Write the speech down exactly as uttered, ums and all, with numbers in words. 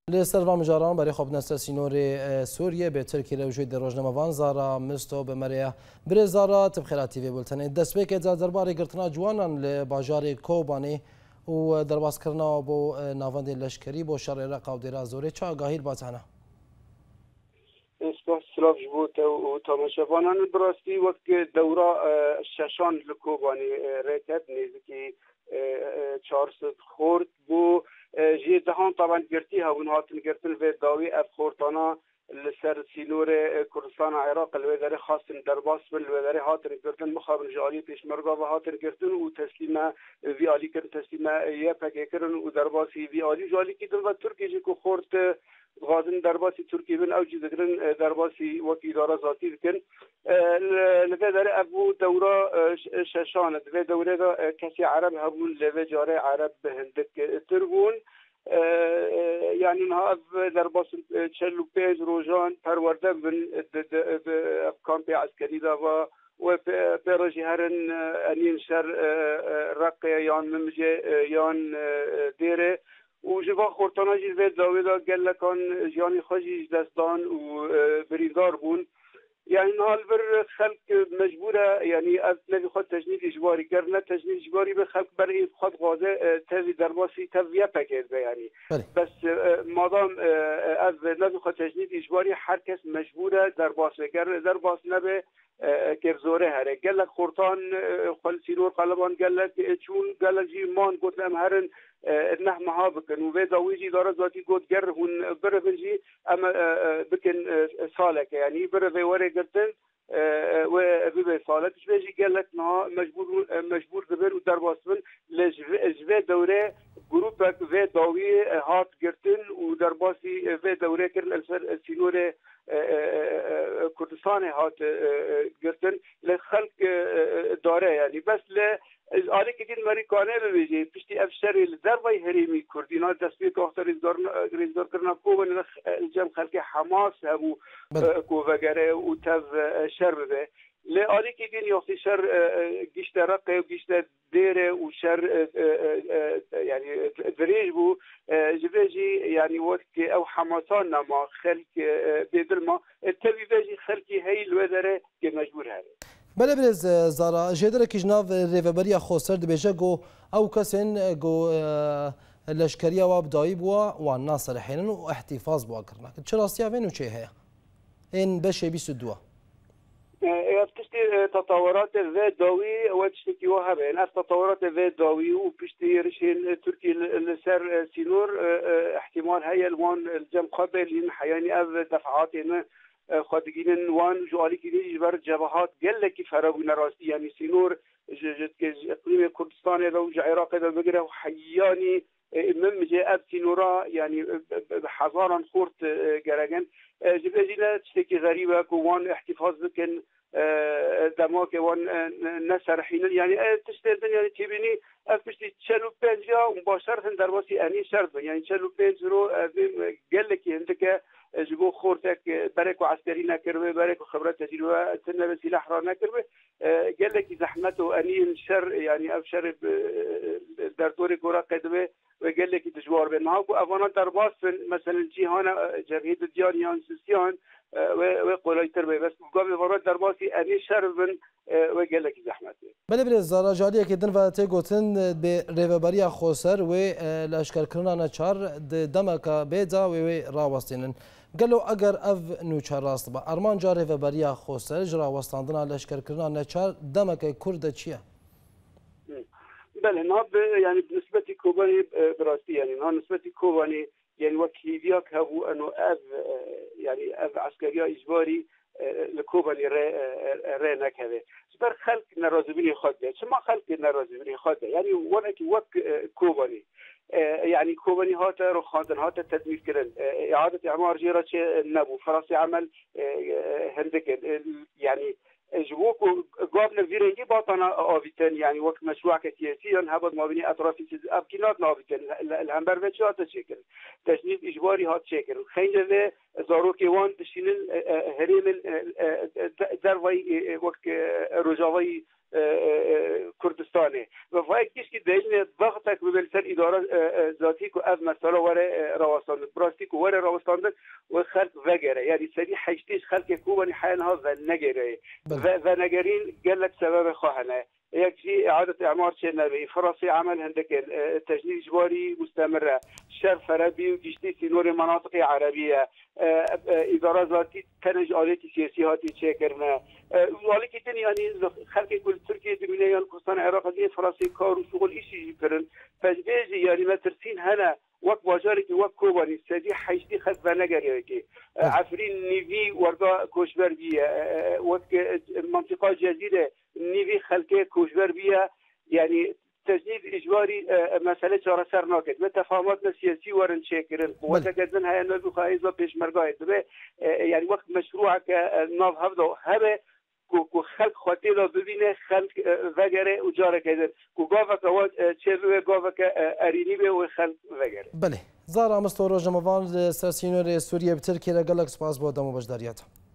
لسر و مجاران برای خواب نسل سینور سوریه به ترکیه روجوی در روزنامه‌وان زارا مستو به مریا بر زارا تبخیراتی و بولتنی دست به که درباره گرتنا جوانان لباجار کوبانی و درباس کردن با نواند لشکری با شرع رقا و درازوری چه آگاهی باتنه. اسپاس سلاف جبوت و تماشاوانان براستی وقت دوره ششان لکوبانی رکت نزدیکی چهارصد خورد بو جی دهان طبعا گرتی هاون هاتن گرتن و داوی اف خورتانا لسر سینور کردستان عراق الوزاره خاصن درباس بن الوزاره هاتن گرتن مخابن جالی پیشمرگا و هاتن گرتن و تسلیم وی علی کردن تسلیم یا پکیکرن و درباسی وی علی جالی کردن و ترکی جی کو خورت غازن درباسی ترکی بن او جی دگرن درباسی وکی اداره ذاتی بکن لذا در ابو دوره ششان لذا دوره دا کسی عرب هبون لذا جاره عرب هندک تربون يعني نها درباس چلو پنج روزان پرورده بن کامپ عسکری دا و و پیروزی هرن انین سر رقیه یان ممجه یان دیره و جوا خورتانا جیل به داوی دا گل کان جانی خوشی دستان و بریندار بون يعني نهال بر خلق مجبورة يعني از نبي خد تجنيد إجباري كرنا تجنيد إجباري بخلق بر خد غازة تزي درباسي تزيا باكيت يعني بس مادام از نبي خد تجنيد إجباري هر کس مجبورة درباس كر درباس نبي كرزوره هره قال لك خورتان خل سيرور قلبان قال لك شون قال لك جي مان قلت لهم هرن نح مهابكن وبيدا ويجي دار ذاتي قد جر هون بره بنجي اما بكن سالك يعني بره في وري قلتن وبيبي سالك ايش بيجي قال لك نا مجبور مجبور دبر ودرباس بن لجبه دوره جروبك في داوي هات قرتن ودرباسي في دوره كرن السينوره کردستان هات گرتن لخلق داره يعني بس ل آلی که دین مریکانه ببیجی پشتی افشاری لدروی هریمی کردینا دستی که اختر ریزدار کرنا کوبن الجم خلق حماس همو کوبگره و تف شر بده لآلی که دین یختی شر گشت رقه و گشت دیره و شر يعني دريج بو جبيجي يعني وقت او حماسان نما خلق بدلما التبي بيجي خلقي هي الوزاره كمجبور هذا بله برز زارا جدر که جناب ریوبریا خوستر دبیجه گو او کسین گو لشکریا و ابدایی بوا و ناصر حینن و احتفاظ بوا کرنا چرا سیاوین و چه هیا این بشه بیست و دو پشتی تطورات و داوی و تشتکی و هبه این از تطورات و داوی و پشتی رشین ترکی لسر سینور احتمال هی الوان الجم قبل این حیانی از دفعات این خودگین وان جوالی که جبر جبهات گله کی فرابون راستی یعنی سینور اقلیم کردستان و عراق دا بگره و حیانی من جه اب سینورا يعني بحضارا خورت جرجن جبجينا تشتكي غريبة كوان احتفاظ بكن دماغ وان نسر حين يعني تشتغل يعني تبيني أفشتي تشلو بنجا مباشرة درباسي أني شرط يعني تشلو بنجرو قال لك عندك جبو خورتك بريكو عسكري نكربه بريكو خبرات تجربة تنبه سلاح را نكربه قال لك زحمته أني شر يعني أبشر در دور كورا قدمه وقال لك تجوار بينها وأفانا درباس مثلا جيهانا جبهة الديانيان سيسيان وقوليتر بي بس قبل فرات درباسي أني شربن وقال لك زحمته بله بله زارا جاریه که دن و تی گوتن به ریوبری خوسر و لشکر کرنا نچار دمک بیدا و راوستینن قالو اگر اف نوچار راست با ارمان جا ریوبری خوسر جرا وستاندنا لشکر کرنا نچار دمک کرد چیه؟ بله نه يعني بالنسبة كوباني براستي يعني نه نسبة كوباني يعني وكيدياك هو انه اف يعني اف عسكريه اجباري لكوباني ري نكهه سبر خلق نرازبيني خده شما خلق نرازبيني خده يعني ونك وك كوباني يعني كوباني هات رو خاندن هات تدمير كرن اعاده اعمار جيره نبو فرنسي عمل هندك يعني جوكو قابل فيرنجي باطنا آفيتن يعني وقت مشروع سياسي هبط ما بين أطراف أبكينات نافيتن الهمبر بتشات تشكل تجنيد إجباري هات شكل خينجة زاروكي وان تشين هريم دروي وقت رجاوي کردستانه و وای کیش دین ضغطك ببلسر اداره ذاتی کو از مسئله وره روستان براستی کو وره روستان و خلق وگره یعنی سری حشتیش خلق کوبانی حالها و نگره و نگرین قالت سبب خواهنه يكفي إعادة إعمار شنبي فرصي عمل هندك تجنيد إجباري مستمرة شر فربي وجشتي سينور مناطق عربية إدارة ذاتي تنج آلات سياسي هاتي تشكرنا ولكن تاني يعني خلق كل تركيا دمينيا يعني كردستان العراق دي فرصي كار وشغل إيش يجبرن فجبيجي يعني ما ترسين هنا وقت باجارك وقت كوباني سدي حيشتي خد بنجريك عفرين نيفي ورقة كوشبر بيا وقت منطقة جديدة نيفي خلقه كوشبر بيا يعني تجنيد إجباري مسألة جارة سر ناكد متفاهمات سياسي ورن شاكرين قوة جدن هاي نوبي خايزة بيش مرقايد يعني وقت مشروعك ناف هفضو هبه کو خلق خاطر را ببینه خلق وگره و جاره کردن کو گاوک آواز چه به گاوک ارینی به و خلق وگره بله زارا مستور جمعوان سرسینور سوریه به ترکیه گلک سپاس با دمو بجداریت